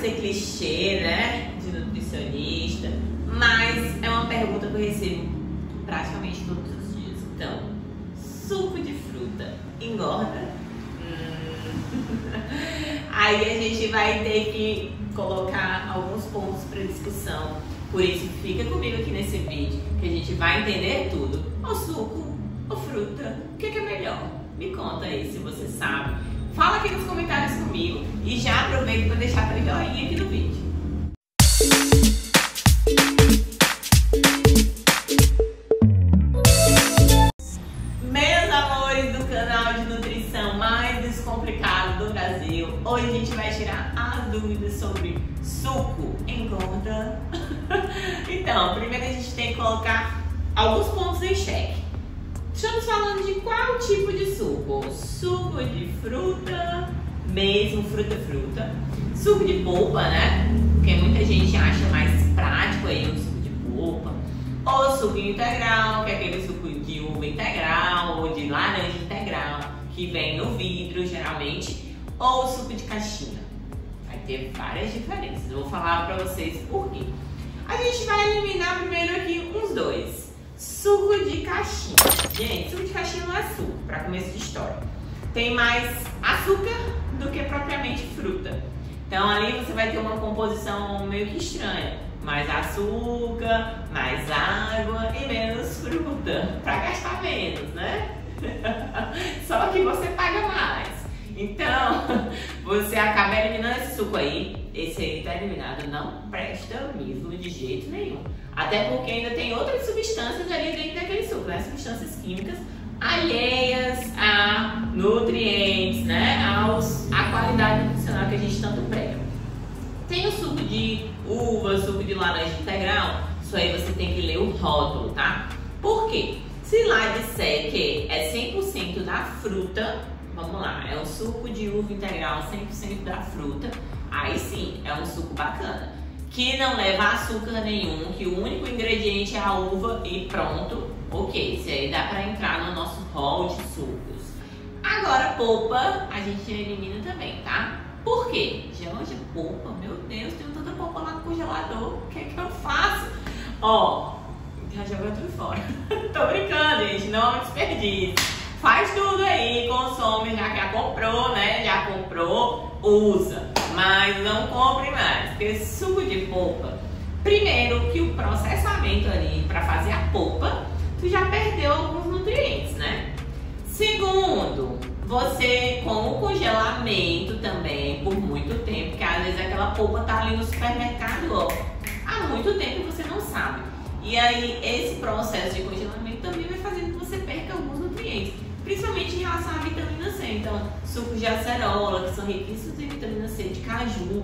parecer clichê, né, de nutricionista, mas é uma pergunta que eu recebo praticamente todos os dias. Então, suco de fruta engorda? Aí a gente vai ter que colocar alguns pontos para discussão. Por isso, fica comigo aqui nesse vídeo que a gente vai entender tudo. O suco ou fruta, o que é melhor? Me conta aí se você sabe. Fala aqui nos comentários comigo e já aproveita para deixar aquele joinha aqui no vídeo. Meus amores do canal de nutrição mais descomplicado do Brasil, hoje a gente vai tirar as dúvidas sobre suco engorda. Então, primeiro a gente tem que colocar alguns pontos em xeque. Estamos falando de qual tipo de suco? Suco de fruta, mesmo fruta. Suco de polpa, né? Porque muita gente acha mais prático aí o suco de polpa. Ou suco integral, que é aquele suco de uva integral ou de laranja integral, que vem no vidro geralmente. Ou suco de caixinha. Vai ter várias diferenças. Eu vou falar pra vocês por quê. A gente vai eliminar primeiro aqui uns dois. Suco de caixinha. Gente, suco de caixinha não é suco, para começo de história. Tem mais açúcar do que propriamente fruta. Então ali você vai ter uma composição meio que estranha. Mais açúcar, mais água e menos fruta. Para gastar menos, né? Só que você paga mais. Então, você acaba eliminando esse suco aí. Esse aí tá eliminado, não presta mesmo de jeito nenhum. Até porque ainda tem outras substâncias ali dentro daquele suco, né? Substâncias químicas alheias a nutrientes, né? A qualidade nutricional que a gente tanto prega. Tem o suco de uva, suco de laranja integral. Isso aí você tem que ler o rótulo, tá? Por quê? Se lá disser que é 100% da fruta, vamos lá, é um suco de uva integral 100% da fruta, aí sim, é um suco bacana. Que não leva açúcar nenhum, que o único ingrediente é a uva e pronto, ok, isso aí dá pra entrar no nosso hall de sucos. Agora, polpa, a gente elimina também, tá? Por quê? Gente, polpa, meu Deus, tem tanta polpa lá no congelador, o que é que eu faço? Ó, já joga tudo fora. Tô brincando, gente, não é um desperdício. Faz tudo aí, consome, já comprou, né? Já comprou, usa. Mas não compre mais, porque suco de polpa, primeiro que o processamento ali para fazer a polpa, tu já perdeu alguns nutrientes, né? Segundo, você com o congelamento também por muito tempo, porque às vezes aquela polpa tá ali no supermercado, ó, há muito tempo você não sabe. E aí esse processo de congelamento também vai fazendo que você perca alguns nutrientes, principalmente em relação à vitamina C. Então, sucos de acerola, que são riquíssimos em vitamina C, de caju,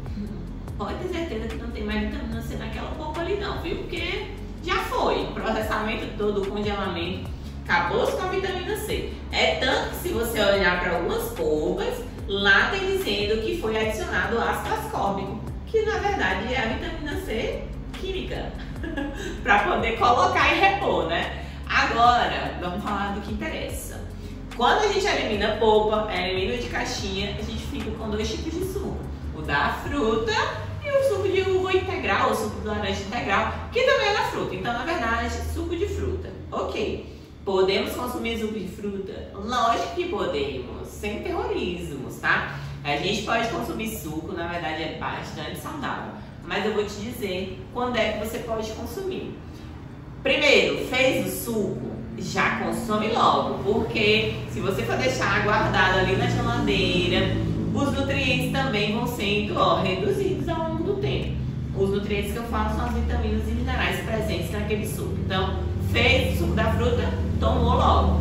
pode ter certeza que não tem mais vitamina C naquela polpa ali não, viu? Porque já foi, o processamento todo, o congelamento, acabou-se com a vitamina C. É tanto que se você olhar para algumas polpas, lá tem dizendo que foi adicionado ácido ascórbico, que na verdade é a vitamina C química, para poder colocar e repor, né? Agora, vamos falar do que interessa. Quando a gente elimina polpa, elimina de caixinha, a gente fica com dois tipos de suco. O da fruta e o suco de uva integral, o suco de laranja integral, que também é da fruta. Então, na verdade, suco de fruta. Ok. Podemos consumir suco de fruta? Lógico que podemos, sem terrorismos, tá? A gente pode consumir suco, na verdade é bastante saudável. Mas eu vou te dizer quando é que você pode consumir. Primeiro, fez o suco, já consome logo, porque se você for deixar guardado ali na geladeira, os nutrientes também vão sendo reduzidos ao longo do tempo. Os nutrientes que eu falo são as vitaminas e minerais presentes naquele suco. Então, fez o suco da fruta, tomou logo.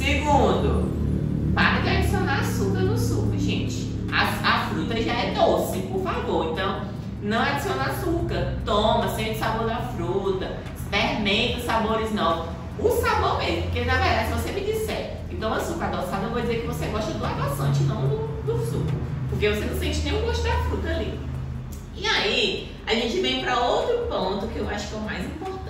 Segundo, para de adicionar açúcar no suco, gente. A fruta já é doce, por favor. Então, não adiciona açúcar. Toma, sente o sabor da fruta. Experimenta sabores novos. O sabor mesmo, porque na verdade, se você me disser que toma açúcar adoçado, eu vou dizer que você gosta do adoçante, não do suco. Porque você não sente nenhum gosto da fruta ali. E aí, a gente vem para outro ponto que eu acho que é o mais importante.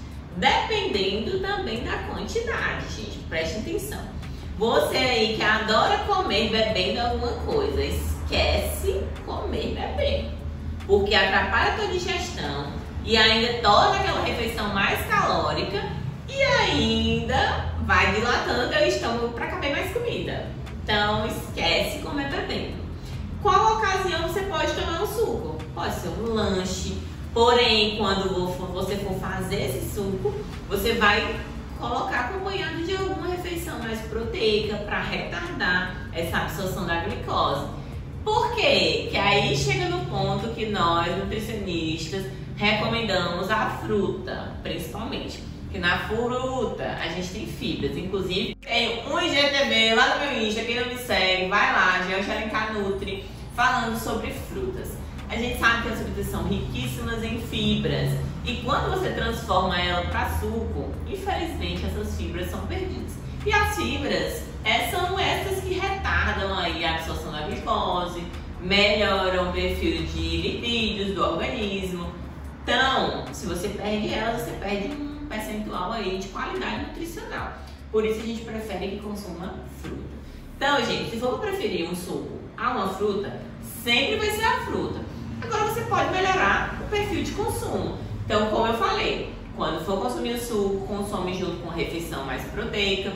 Dependendo também da quantidade, gente, preste atenção. Você aí que adora comer bebendo alguma coisa, esquece comer bebendo. porque atrapalha a tua digestão e ainda torna aquela refeição mais calórica e ainda vai dilatando teu estômago para caber mais comida. Então esquece comer bebendo. Qual ocasião você pode tomar um suco? Pode ser um lanche, porém quando você for fazer esse suco, você vai colocar acompanhado de alguma refeição mais proteica para retardar essa absorção da glicose. Por quê? Que aí chega no ponto que nós, nutricionistas, recomendamos a fruta, principalmente. Porque na fruta a gente tem fibras, inclusive tem um IGTV lá no meu Insta, quem não me segue, vai lá, Georgia Alencar Nutri, falando sobre frutas. A gente sabe que as frutas são riquíssimas em fibras e quando você transforma ela para suco, infelizmente essas fibras são perdidas. E as fibras são essas que retardam aí a absorção da glicose, melhoram o perfil de lipídios do organismo. Então, se você perde elas, você perde um percentual aí de qualidade nutricional. Por isso a gente prefere que consuma fruta. Então, gente, se for preferir um suco a uma fruta, sempre vai ser a fruta. Agora você pode melhorar o perfil de consumo. Então, como eu falei, quando for consumir o suco, consome junto com a refeição mais proteica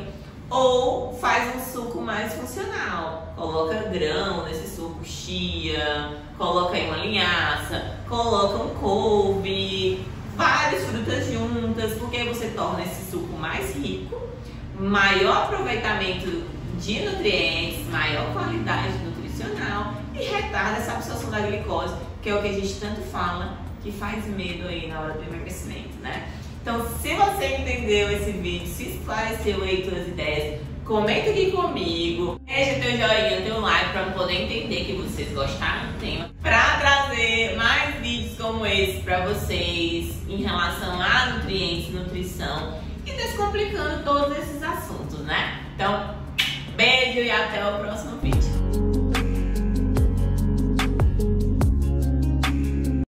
ou faz um suco mais funcional. Coloca grão nesse suco, chia, coloca aí uma linhaça, coloca um couve, várias frutas juntas, porque aí você torna esse suco mais rico, maior aproveitamento de nutrientes, maior qualidade nutricional e retarda essa absorção da glicose, que é o que a gente tanto fala, que faz medo aí na hora do emagrecimento, né? Então, se você entendeu esse vídeo, se esclareceu aí suas ideias, comenta aqui comigo, deixa teu joinha, teu like para eu poder entender que vocês gostaram do tema, para trazer mais vídeos como esse para vocês em relação a nutrientes, nutrição e descomplicando todos esses assuntos, né? Então, beijo e até o próximo vídeo.